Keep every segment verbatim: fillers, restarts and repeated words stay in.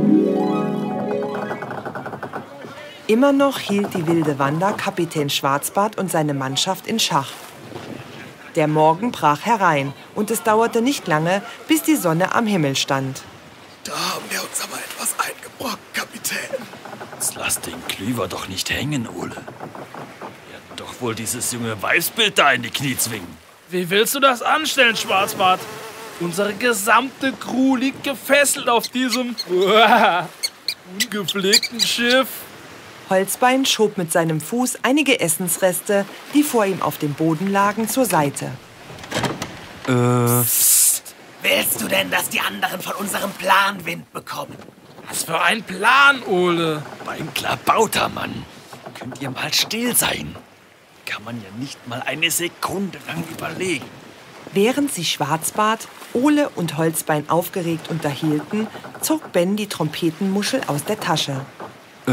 Immer noch hielt die wilde Wanda Kapitän Schwarzbart und seine Mannschaft in Schach. Der Morgen brach herein und es dauerte nicht lange, bis die Sonne am Himmel stand. Da haben wir uns aber etwas eingebrockt, Kapitän. Jetzt lass den Klüver doch nicht hängen, Ole. Wir werden doch wohl dieses junge Weibsbild da in die Knie zwingen. Wie willst du das anstellen, Schwarzbart? Unsere gesamte Crew liegt gefesselt auf diesem uah, ungepflegten Schiff. Holzbein schob mit seinem Fuß einige Essensreste, die vor ihm auf dem Boden lagen, zur Seite. Äh... Psst. Willst du denn, dass die anderen von unserem Plan Wind bekommen? Was für ein Plan, Ole? Mein klabauter Mann. Könnt ihr mal still sein? Kann man ja nicht mal eine Sekunde lang überlegen. Während sich Schwarzbart, Ole und Holzbein aufgeregt unterhielten, zog Ben die Trompetenmuschel aus der Tasche. Äh...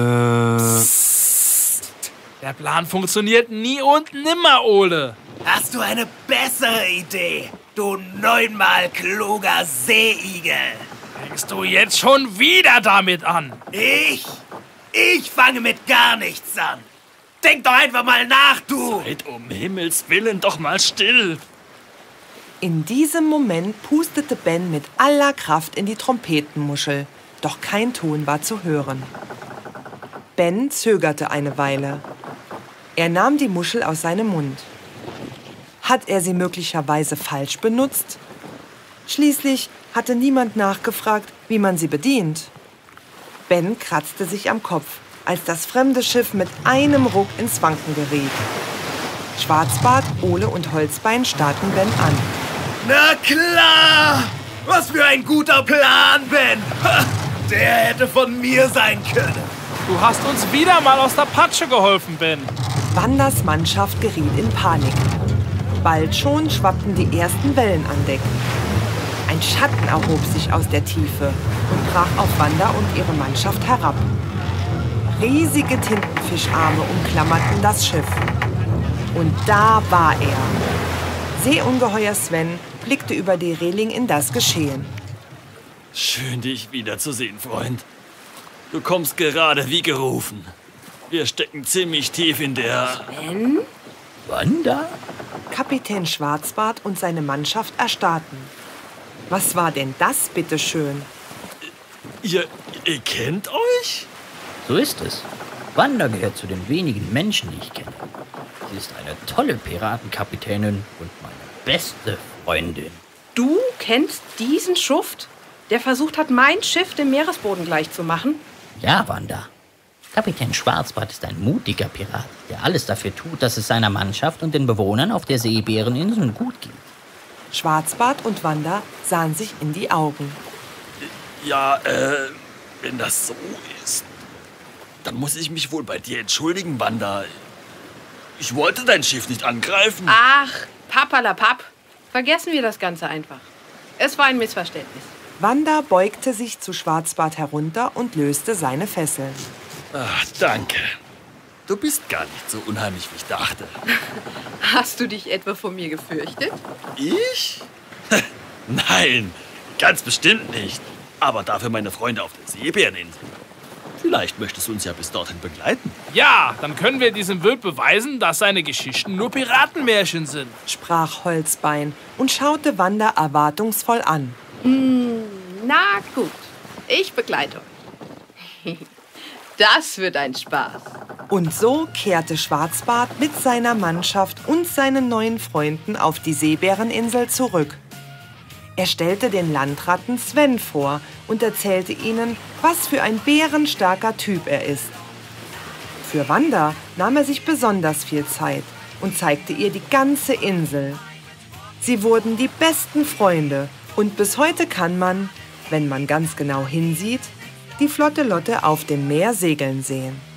Der Plan funktioniert nie und nimmer, Ole. Hast du eine bessere Idee, du neunmal kluger Seeigel? Fängst du jetzt schon wieder damit an? Ich? Ich fange mit gar nichts an. Denk doch einfach mal nach, du! Seid um Himmels Willen doch mal still. In diesem Moment pustete Ben mit aller Kraft in die Trompetenmuschel, doch kein Ton war zu hören. Ben zögerte eine Weile. Er nahm die Muschel aus seinem Mund. Hat er sie möglicherweise falsch benutzt? Schließlich hatte niemand nachgefragt, wie man sie bedient. Ben kratzte sich am Kopf, als das fremde Schiff mit einem Ruck ins Wanken geriet. Schwarzbart, Ole und Holzbein starrten Ben an. Na klar! Was für ein guter Plan, Ben! Ha, der hätte von mir sein können. Du hast uns wieder mal aus der Patsche geholfen, Ben. Wandas Mannschaft geriet in Panik. Bald schon schwappten die ersten Wellen an Deck. Ein Schatten erhob sich aus der Tiefe und brach auf Wanda und ihre Mannschaft herab. Riesige Tintenfischarme umklammerten das Schiff. Und da war er. Seeungeheuer Sven blickte über die Reling in das Geschehen. Schön, dich wiederzusehen, Freund. Du kommst gerade wie gerufen. Wir stecken ziemlich tief in der... Sven? Wanda? Kapitän Schwarzbart und seine Mannschaft erstarrten. Was war denn das, bitteschön? Ihr, ihr kennt euch? So ist es. Wanda gehört zu den wenigen Menschen, die ich kenne. Sie ist eine tolle Piratenkapitänin und meine beste Freundin. Du kennst diesen Schuft, der versucht hat, mein Schiff dem Meeresboden gleichzumachen? Ja, Wanda. Kapitän Schwarzbart ist ein mutiger Pirat, der alles dafür tut, dass es seiner Mannschaft und den Bewohnern auf der Seebäreninseln gut geht. Schwarzbart und Wanda sahen sich in die Augen. Ja, äh, wenn das so ist, dann muss ich mich wohl bei dir entschuldigen, Wanda. Ich wollte dein Schiff nicht angreifen. Ach, papperlapapp. Vergessen wir das Ganze einfach. Es war ein Missverständnis. Wanda beugte sich zu Schwarzbart herunter und löste seine Fesseln. Ach, danke. Du bist gar nicht so unheimlich, wie ich dachte. Hast du dich etwa vor mir gefürchtet? Ich? Nein, ganz bestimmt nicht. Aber dafür meine Freunde auf der Seebäreninsel. Vielleicht möchtest du uns ja bis dorthin begleiten. Ja, dann können wir diesem Wild beweisen, dass seine Geschichten nur Piratenmärchen sind. Sprach Holzbein und schaute Wanda erwartungsvoll an. Hm, na gut, ich begleite euch. Das wird ein Spaß. Und so kehrte Schwarzbart mit seiner Mannschaft und seinen neuen Freunden auf die Seebäreninsel zurück. Er stellte den Landratten Sven vor und erzählte ihnen, was für ein bärenstarker Typ er ist. Für Wanda nahm er sich besonders viel Zeit und zeigte ihr die ganze Insel. Sie wurden die besten Freunde und bis heute kann man, wenn man ganz genau hinsieht, die flotte Lotte auf dem Meer segeln sehen.